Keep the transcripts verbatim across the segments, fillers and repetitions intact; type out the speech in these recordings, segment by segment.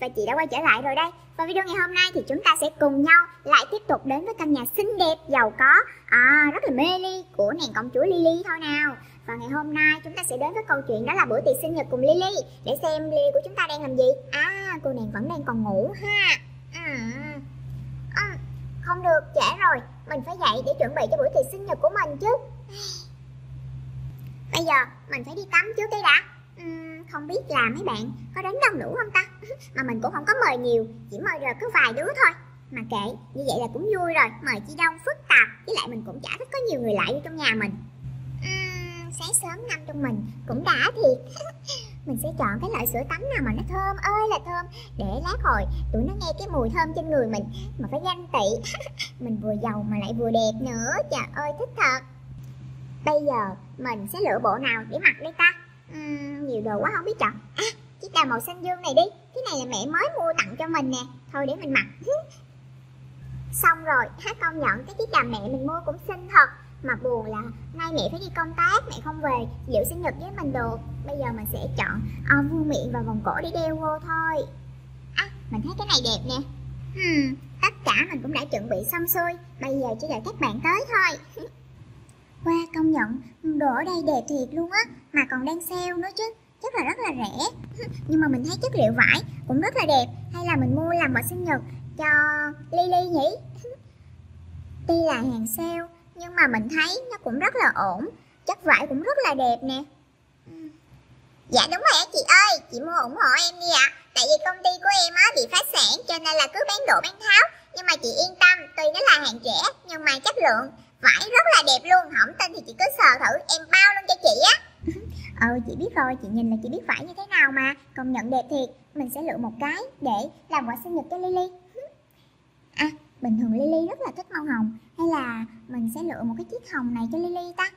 chị đã quay trở lại rồi đây. Và video ngày hôm nay thì chúng ta sẽ cùng nhau lại tiếp tục đến với căn nhà xinh đẹp, giàu có, à, rất là mê ly của nàng công chúa Lily thôi nào. Và ngày hôm nay chúng ta sẽ đến với câu chuyện đó là bữa tiệc sinh nhật cùng Lily. Để xem Lily của chúng ta đang làm gì. À, cô nàng vẫn đang còn ngủ ha. Ừ. À, không được, trễ rồi, mình phải dậy để chuẩn bị cho bữa tiệc sinh nhật của mình chứ. Bây giờ mình phải đi tắm trước đây đã. Uhm, không biết là mấy bạn có đến đông đủ không ta? Mà mình cũng không có mời nhiều, chỉ mời được có vài đứa thôi. Mà kệ, như vậy là cũng vui rồi. Mời chi đông phức tạp, với lại mình cũng chả thích có nhiều người lại vô trong nhà mình. uhm, Sáng sớm năm trong mình cũng đã thiệt. Mình sẽ chọn cái loại sữa tắm nào mà nó thơm ơi là thơm, để lát hồi tụi nó nghe cái mùi thơm trên người mình mà phải ganh tị. Mình vừa giàu mà lại vừa đẹp nữa, trời ơi thích thật. Bây giờ mình sẽ lựa bộ nào để mặc đây ta? Uhm, nhiều đồ quá không biết chọn. À, chiếc đầm màu xanh dương này đi. Cái này là mẹ mới mua tặng cho mình nè. Thôi để mình mặc. Xong rồi, hát công nhận cái chiếc đầm mẹ mình mua cũng xinh thật. Mà buồn là nay mẹ phải đi công tác, mẹ không về dự sinh nhật với mình được. Bây giờ mình sẽ chọn uh, vương miện và vòng cổ để đeo vô thôi. À, mình thấy cái này đẹp nè. hmm, Tất cả mình cũng đã chuẩn bị xong xuôi. Bây giờ chỉ đợi các bạn tới thôi. Wow, công nhận đồ ở đây đẹp thiệt luôn á, mà còn đang sale nữa chứ, chắc là rất là rẻ. Nhưng mà mình thấy chất liệu vải cũng rất là đẹp, hay là mình mua làm quà sinh nhật cho Lily nhỉ? Tuy là hàng sale nhưng mà mình thấy nó cũng rất là ổn, chất vải cũng rất là đẹp nè. Dạ đúng rồi á chị ơi, chị mua ủng hộ em đi ạ. À. Tại vì công ty của em á bị phá sản cho nên là cứ bán đổ bán tháo. Nhưng mà chị yên tâm, tuy nó là hàng trẻ nhưng mà chất lượng vải rất là đẹp luôn, không tin thì chị cứ sờ thử, em bao luôn cho chị á. Ờ chị biết rồi, chị nhìn là chị biết vải như thế nào mà, công nhận đẹp thiệt. Mình sẽ lựa một cái để làm quà sinh nhật cho Lily. À, bình thường Lily rất là thích màu hồng, hay là mình sẽ lựa một cái chiếc hồng này cho Lily ta?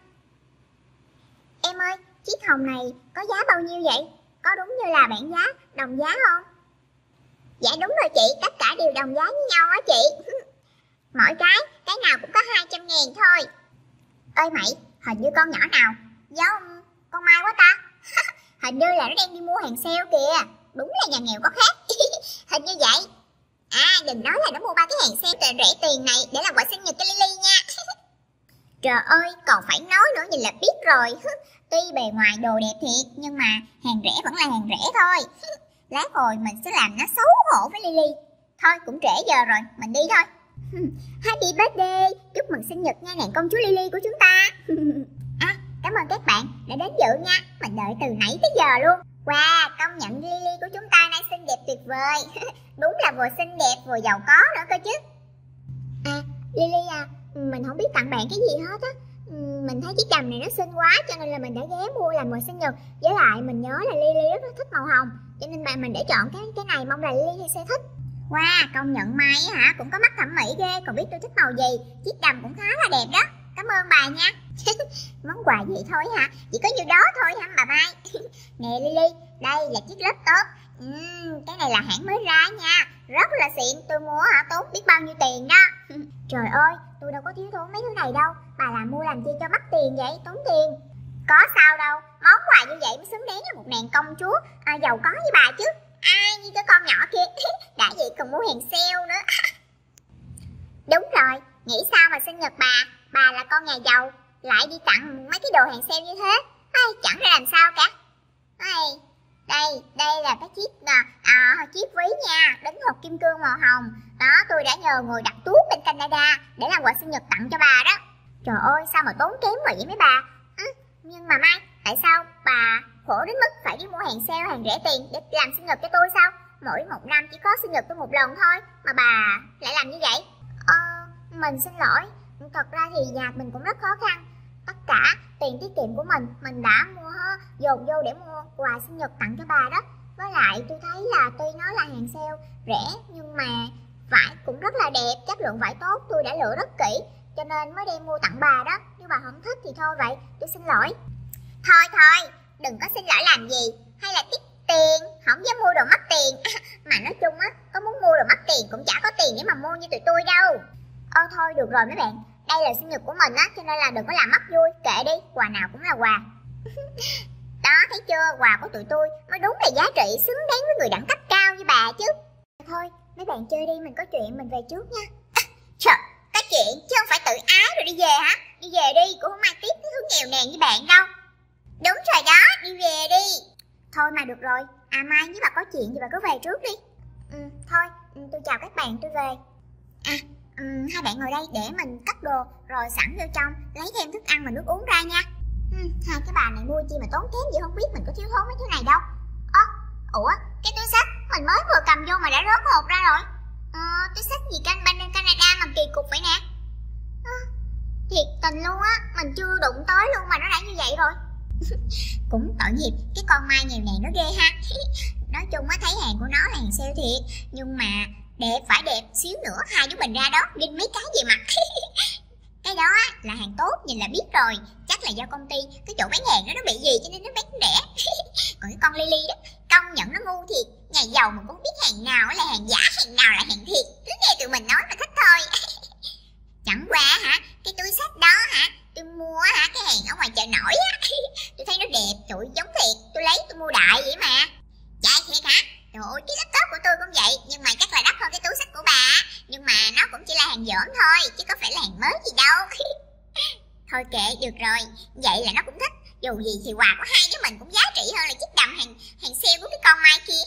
Em ơi, chiếc hồng này có giá bao nhiêu vậy? Có đúng như là bảng giá, đồng giá không? Dạ đúng rồi chị, tất cả đều đồng giá với nhau á chị. Mỗi cái, cái nào cũng có hai trăm ngàn thôi. Ơi mày, hình như con nhỏ nào giống con Mai quá ta. Hình như là nó đang đi mua hàng sale kìa. Đúng là nhà nghèo có khác. Hình như vậy. À, đừng nói là nó mua ba cái hàng sale rẻ tiền này để làm quà sinh nhật cho Lily nha. Trời ơi, còn phải nói nữa, nhìn là biết rồi. Tuy bề ngoài đồ đẹp thiệt, nhưng mà hàng rẻ vẫn là hàng rẻ thôi. Lát hồi mình sẽ làm nó xấu hổ với Lily. Thôi, cũng trễ giờ rồi, mình đi thôi. Happy birthday, chúc mừng sinh nhật nha nàng công chúa Lily của chúng ta. À, cảm ơn các bạn đã đến dự nha, mình đợi từ nãy tới giờ luôn. Wow, công nhận Lily của chúng ta nay xinh đẹp tuyệt vời. Đúng là vừa xinh đẹp vừa giàu có nữa cơ chứ. À, Lily à, mình không biết tặng bạn cái gì hết á. Mình thấy chiếc đầm này nó xinh quá cho nên là mình đã ghé mua làm quà sinh nhật. Với lại mình nhớ là Lily rất là thích màu hồng, cho nên bạn mình để chọn cái cái này, mong là Lily sẽ thích. Wow, công nhận Mai hả, cũng có mắt thẩm mỹ ghê, còn biết tôi thích màu gì. Chiếc đầm cũng khá là đẹp đó, cảm ơn bà nha. Món quà vậy thôi hả, chỉ có nhiêu đó thôi hả bà Mai? Nè Lily, đây là chiếc laptop. uhm, Cái này là hãng mới ra nha, rất là xịn, tôi mua hả tốn biết bao nhiêu tiền đó. Trời ơi, tôi đâu có thiếu thốn mấy thứ này đâu, bà làm mua làm chi cho mắc tiền vậy, tốn tiền. Có sao đâu, món quà như vậy mới xứng đáng với một nàng công chúa à, giàu có với bà chứ. Ai như cái con nhỏ kia, đã vậy còn mua hàng sale nữa. Đúng rồi, nghĩ sao mà sinh nhật bà, bà là con nhà giàu, lại đi tặng mấy cái đồ hàng sale như thế. Ai, chẳng ra làm sao cả. Ai, đây, đây là cái chiếc à, chiếc ví nha, đính hộp kim cương màu hồng. Đó, tôi đã nhờ người đặt tuốt bên Canada để làm quà sinh nhật tặng cho bà đó. Trời ơi, sao mà tốn kém vậy mấy bà. Ừ, nhưng mà Mai, tại sao bà khổ đến mức phải đi mua hàng sale, hàng rẻ tiền để làm sinh nhật cho tôi sao? Mỗi một năm chỉ có sinh nhật tôi một lần thôi, mà bà lại làm như vậy? Ờ, mình xin lỗi, thật ra thì nhà mình cũng rất khó khăn. Tất cả tiền tiết kiệm của mình, mình đã mua dồn vô để mua quà sinh nhật tặng cho bà đó. Với lại tôi thấy là tuy nó là hàng sale rẻ, nhưng mà vải cũng rất là đẹp, chất lượng vải tốt, tôi đã lựa rất kỹ, cho nên mới đem mua tặng bà đó. Nếu bà không thích thì thôi vậy, tôi xin lỗi. Thôi thôi, đừng có xin lỗi làm gì, hay là tiết tiền, không dám mua đồ mắc tiền. Mà nói chung á, có muốn mua đồ mắc tiền cũng chả có tiền để mà mua như tụi tôi đâu. Ơ thôi được rồi mấy bạn, đây là sinh nhật của mình á, cho nên là đừng có làm mắc vui, kệ đi, quà nào cũng là quà. Đó, thấy chưa, quà của tụi tôi mới đúng là giá trị, xứng đáng với người đẳng cấp cao như bà chứ. Thôi, mấy bạn chơi đi, mình có chuyện mình về trước nha. À, trời, có chuyện chứ không phải tự ái rồi đi về hả? Đi về đi, cũng không ai tiếp cái thứ nghèo nàn như bạn đâu. Đúng rồi đó, đi về đi. Thôi mà được rồi, à Mai với bà có chuyện thì bà cứ về trước đi. Ừ, thôi, ừ, tôi chào các bạn, tôi về. À, ừ, hai bạn ngồi đây để mình cất đồ rồi sẵn vô trong, lấy thêm thức ăn và nước uống ra nha. Ừ, hai cái bà này mua chi mà tốn kém gì không biết, mình có thiếu thốn mấy thứ này đâu. Ơ, ủa, cái túi xách mình mới vừa cầm vô mà đã rớt hột ra rồi. Ờ, túi xách gì can bên Canada mà kỳ cục vậy nè. À, thiệt tình luôn á, mình chưa đụng tới luôn mà nó đã như vậy rồi. Cũng tội nghiệp cái con Mai nghèo này nó ghê ha. Nói chung á, thấy hàng của nó là hàng sale thiệt, nhưng mà đẹp phải đẹp xíu nữa hai đứa mình ra đó đinh mấy cái gì mặt. Cái đó á, là hàng tốt nhìn là biết rồi, chắc là do công ty cái chỗ bán hàng đó nó bị gì cho nên nó bán rẻ. Còn cái con Lily đó, công nhận nó ngu thiệt, nhà giàu mà cũng biết hàng nào là hàng giả, hàng nào là hàng thiệt, cứ nghe tụi mình nói mà thích thôi. Chẳng qua hả, cái túi xách đó hả, tôi mua hả cái hàng ở ngoài chợ nổi á, tôi thấy nó đẹp, trời giống thiệt, tôi lấy tôi mua đại vậy mà. Dạ thiệt hả? Trời ơi, cái laptop của tôi cũng vậy, nhưng mà chắc là đắt hơn cái túi xách của bà, nhưng mà nó cũng chỉ là hàng dởm thôi, chứ có phải là hàng mới gì đâu. Thôi kệ, được rồi, vậy là nó cũng thích, dù gì thì quà của hai đứa mình cũng giá trị hơn là chiếc đầm hàng hàng sale của cái con Mai kia.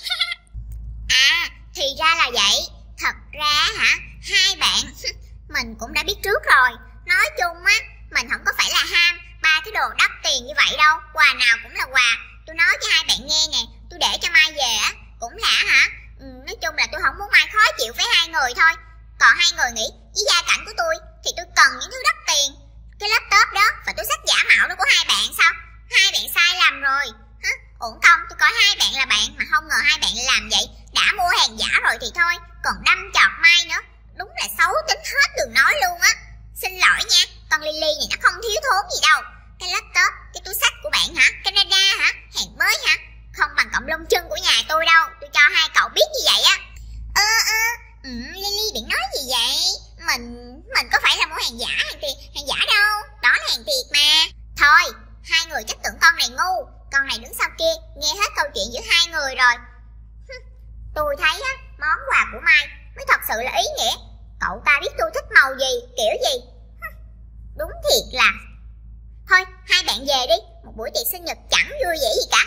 À, thì ra là vậy, thật ra hả, hai bạn mình cũng đã biết trước rồi. Nói chung á, mình không có phải là ham ba cái đồ đắt tiền như vậy đâu, quà nào cũng là quà. Tôi nói cho hai bạn nghe nè, tôi để cho Mai về á, cũng là hả, ừ, nói chung là tôi không muốn Mai khó chịu với hai người thôi. Còn hai người nghĩ với gia cảnh của tôi thì tôi cần những thứ đắt tiền, cái laptop đó và túi xách giả mạo đó của hai bạn sao? Hai bạn sai lầm rồi. Hả? Uổng công tôi coi hai bạn là bạn mà không ngờ hai bạn lại làm vậy. Đã mua hàng giả rồi thì thôi, còn đâm chọt Mai nữa, đúng là xấu tính hết đường nói luôn á. Xin lỗi nha, con Lily này nó không thiếu thốn gì đâu. Cái laptop, cái túi xách của bạn hả, Canada hả, hàng mới hả, không bằng cọng lông chân của nhà tôi đâu. Tôi cho hai cậu biết như vậy á. Ơ ơ, ừ, Lily định nói gì vậy? Mình mình có phải là mua hàng giả hàng tiền hàng giả đâu, đó là hàng thiệt mà. Thôi, hai người chắc tưởng con này ngu, con này đứng sau kia nghe hết câu chuyện giữa hai người rồi. Tôi thấy á, món quà của Mai mới thật sự là ý nghĩa. Cậu ta biết tôi thích màu gì, kiểu gì. Đúng thiệt là. Thôi, hai bạn về đi, một buổi tiệc sinh nhật chẳng vui vẻ gì cả.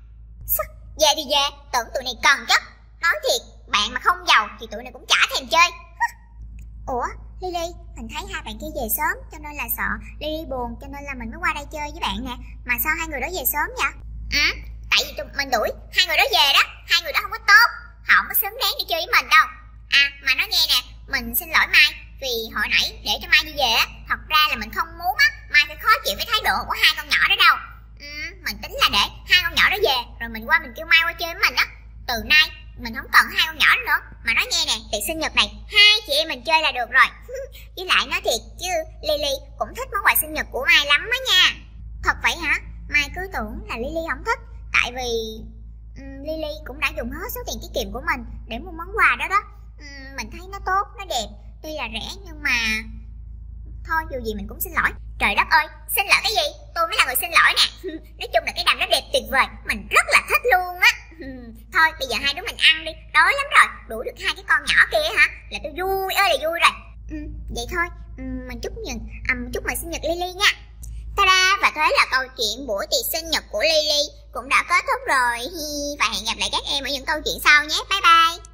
Về thì về, tưởng tụi này cần chứ. Nói thiệt, bạn mà không giàu thì tụi này cũng chả thèm chơi. Ủa, Lily, mình thấy hai bạn kia về sớm cho nên là sợ Lily buồn, cho nên là mình mới qua đây chơi với bạn nè. Mà sao hai người đó về sớm vậy? Ừ, tại vì tụi mình đuổi hai người đó về đó. Hai người đó không có tốt, họ không có xứng đáng đi chơi với mình đâu. À, mà nói nghe nè, mình xin lỗi Mai vì hồi nãy để cho Mai đi về á. Thật ra là mình không muốn á Mai phải khó chịu với thái độ của hai con nhỏ đó đâu. Ừ, mình tính là để hai con nhỏ đó về rồi mình qua mình kêu Mai qua chơi với mình á. Từ nay mình không cần hai con nhỏ đó nữa. Mà nói nghe nè, tiệc sinh nhật này hai chị em mình chơi là được rồi. Với lại nói thiệt chứ Lily cũng thích món quà sinh nhật của Mai lắm á nha. Thật vậy hả? Mai cứ tưởng là Lily không thích. Tại vì um, Lily cũng đã dùng hết số tiền tiết kiệm của mình để mua món quà đó đó. um, Mình thấy nó tốt, nó đẹp, tuy là rẻ nhưng mà thôi dù gì mình cũng xin lỗi. Trời đất ơi, xin lỗi cái gì? Tôi mới là người xin lỗi nè. Nói chung là cái đầm nó đẹp tuyệt vời, mình rất là thích luôn á. Thôi bây giờ hai đứa mình ăn đi, đói lắm rồi. Đuổi được hai cái con nhỏ kia hả là tôi vui ơi là vui rồi. ừ, Vậy thôi, ừ, mình chúc mừng à, chúc mừng sinh nhật Lily nha. Ta-da, và thế là câu chuyện buổi tiệc sinh nhật của Lily cũng đã kết thúc rồi. Và hẹn gặp lại các em ở những câu chuyện sau nhé. Bye bye.